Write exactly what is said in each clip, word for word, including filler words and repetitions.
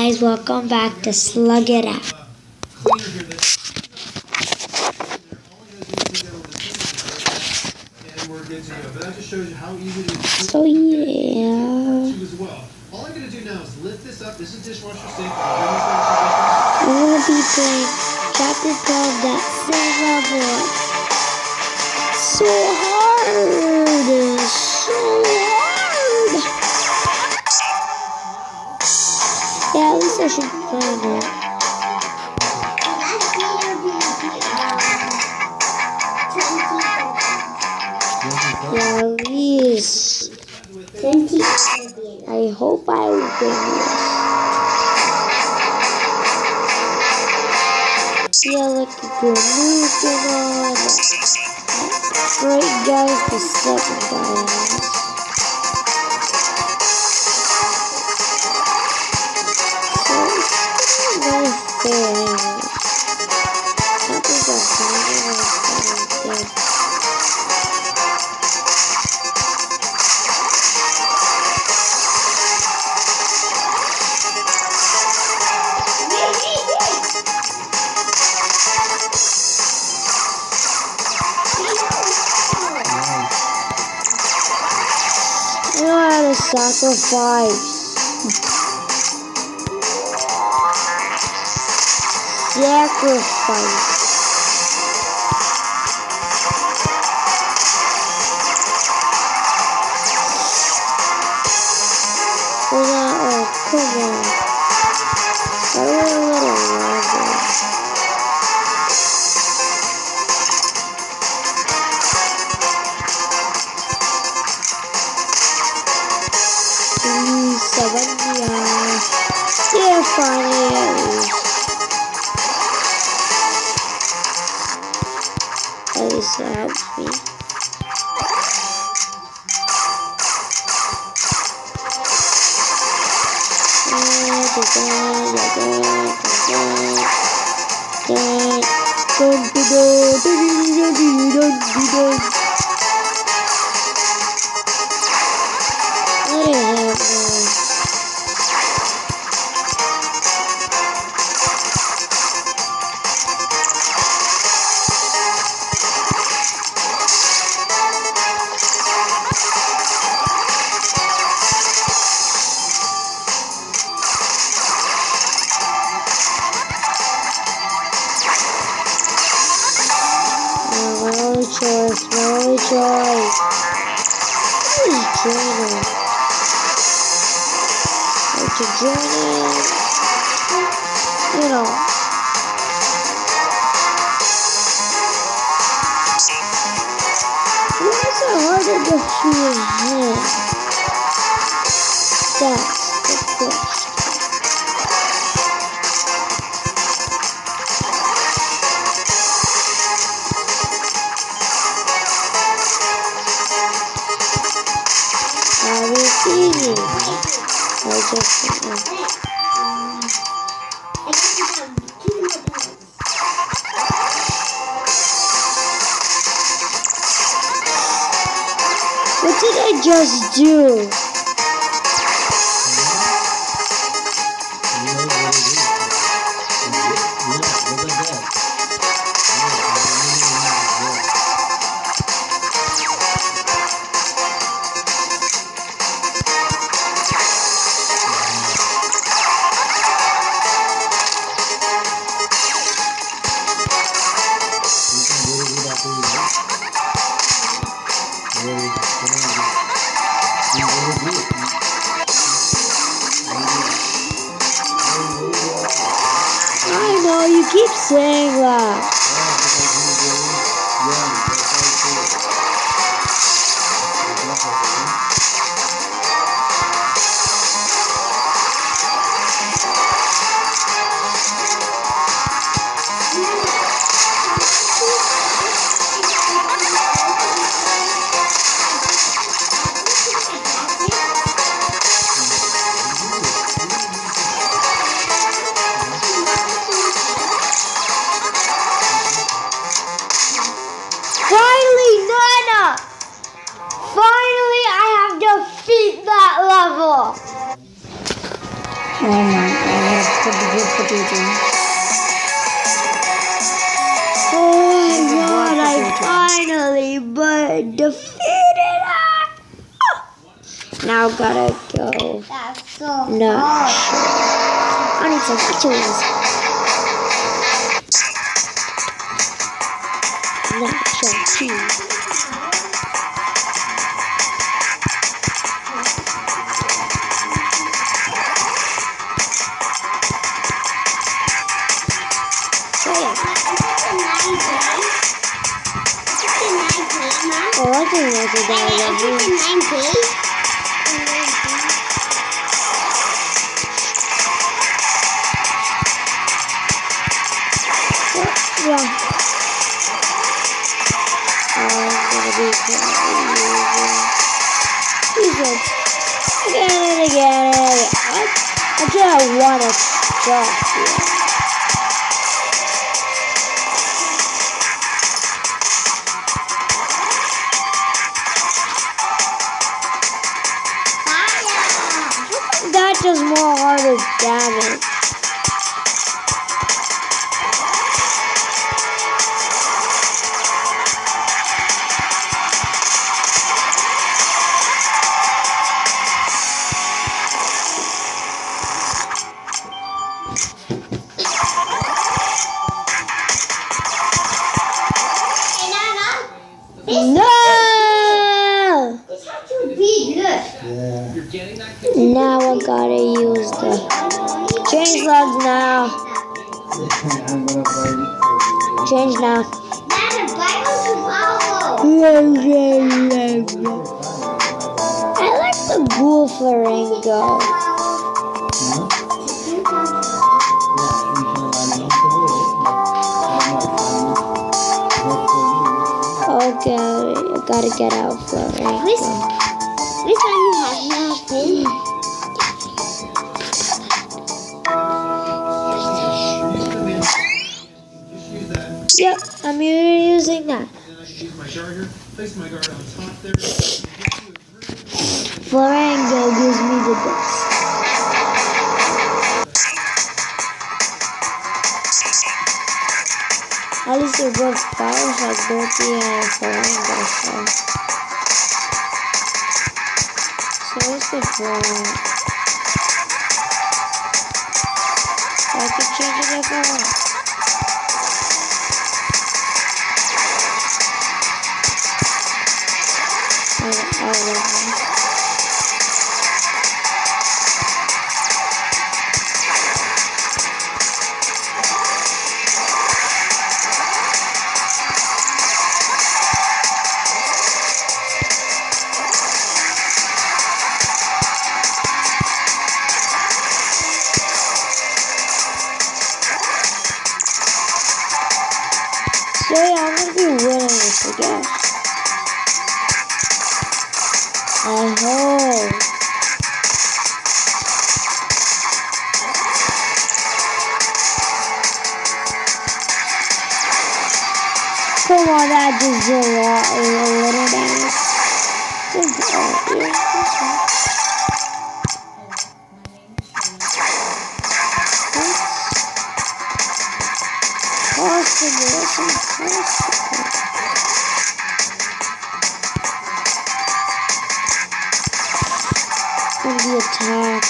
guys, welcome back to Slug It Out. So yeah, all I'm gonna do now is lift this up. This is dishwasher safe. I'm gonna be playing chapter twelve, that same level. So hard, so hard. Yeah, at least I should be playing it. Yeah, at least. I hope I will win this. Yeah, look at the moving on. Great guys, the second guys. So it's no fair. That was a hundred and seventy. Sacrifice. Sacrifice. Oh, that, oh, come on. I want a little longer. Yeah, finally at least. At least that helps me. Choice, my only choice. What is joining? Like to join in, you know. Why is it hard to defeat him? That's the question. Easy. I just uh, what did I just do? I know, you keep saying that. Oh my god. Oh my god, I finally but defeated her! Now gotta go. That's so No. hard. I need some nachos. Nacho cheese. Oh, I think that's a bad idea. Yeah. I'm gonna be He's like, again and again and again. I, I just want to stop here. That does more harder damage. No! Now I gotta use the change slugs now. Change now. I like the ghoul flamingo. Okay, I gotta get out flamingo. This, this one you have nothing. Yep, I'm using that. Flamingo gives me the best. At least they're both powers like Dirty and Flamingo, so. So it's good for that. I can change it if I want. I love it. So yeah, I'm gonna be winning this, I guess. I hope. Come on, that just did a lot, a little damage. Good job, yeah, possible, that's impossible. Gonna be attacked.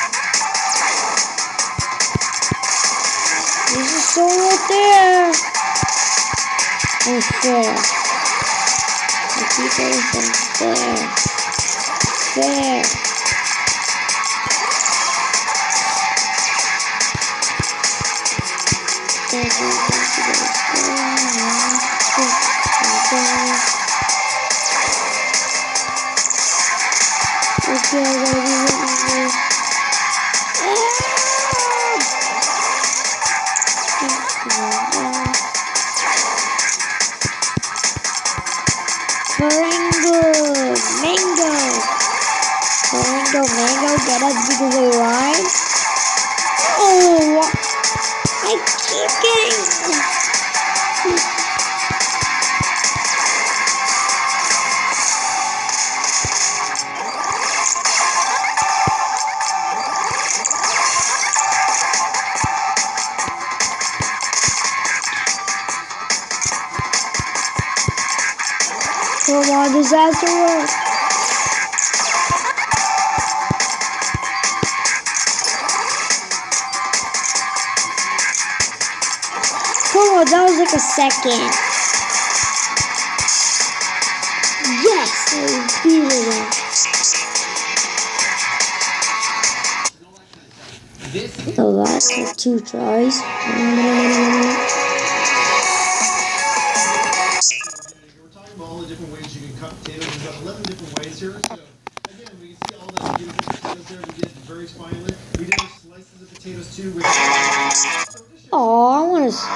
There's a soul right there. Oh, fair. I keep everything there. Fair. Okay, I gotta be hitting this. Faringo, mango, Faringo, mango, get us because they rhyme. Oh, I keep getting. Come on, disaster work. Come on, that was like a second. Yes, I beat it. The last of two tries. All the different ways you can cut potatoes. We've got eleven different ways here. So again, we can see all the beautiful potatoes there. We did very finely. We did slices of potatoes too. With oh, I want to.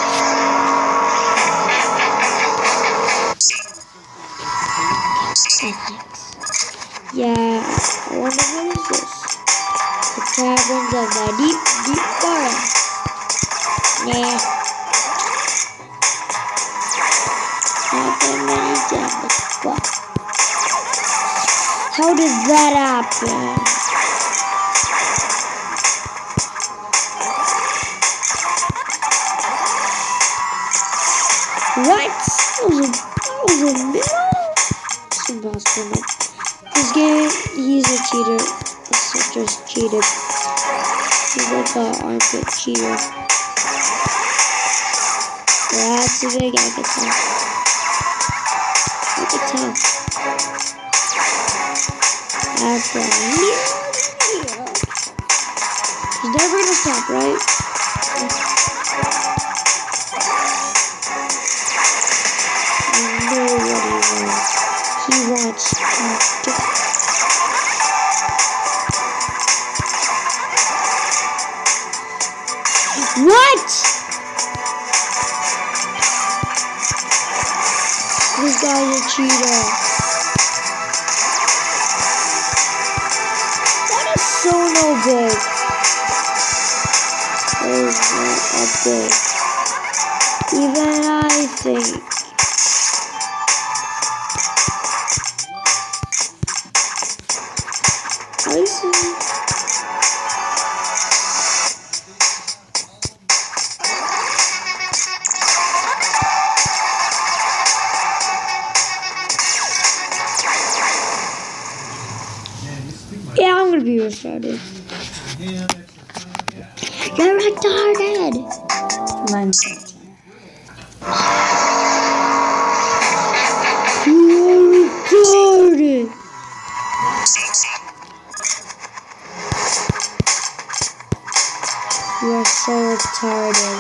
Yeah, I wonder what is this? The caverns of the deep, deep forest. Nah. Not that many damage, but how did that happen? What? That was a, that was a middle? It's impossible. This game, he's a cheater. It's just cheated. He's like an armpit cheater. That's a big, I can tell. I can tell. That's the yeah. He's never gonna stop, right? I know what he wants. He wants to get. What? This guy's a cheater. That is so no good. That is not that good. Even I think. I see. Yeah, I'm gonna be restarted. You're retarded! Mine's You're retarded! You are so retarded.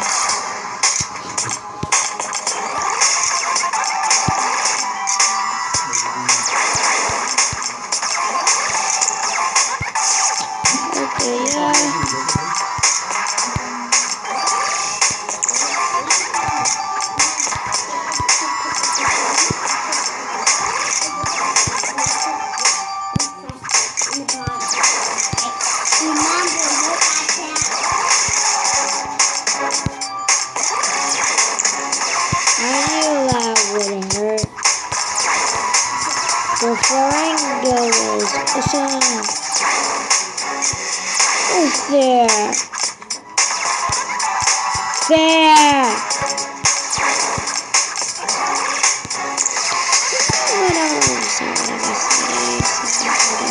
Okay, yeah. I knew that would hurt. The flying goes. It's there. There. What I want to say, what I want to say,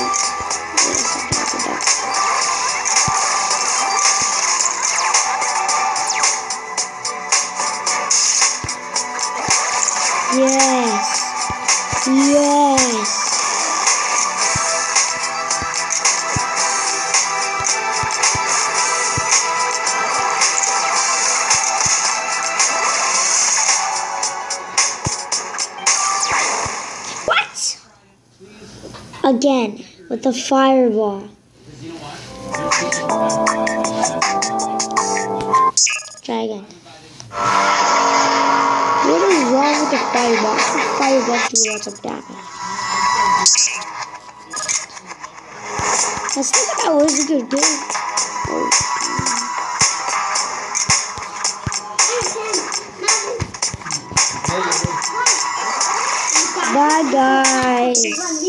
Yes. Yes. What? Again, with the fireball. Try again. What is wrong with the fireball? The fireball do lots of damage. I still think that was a good game. Oh. Bye guys.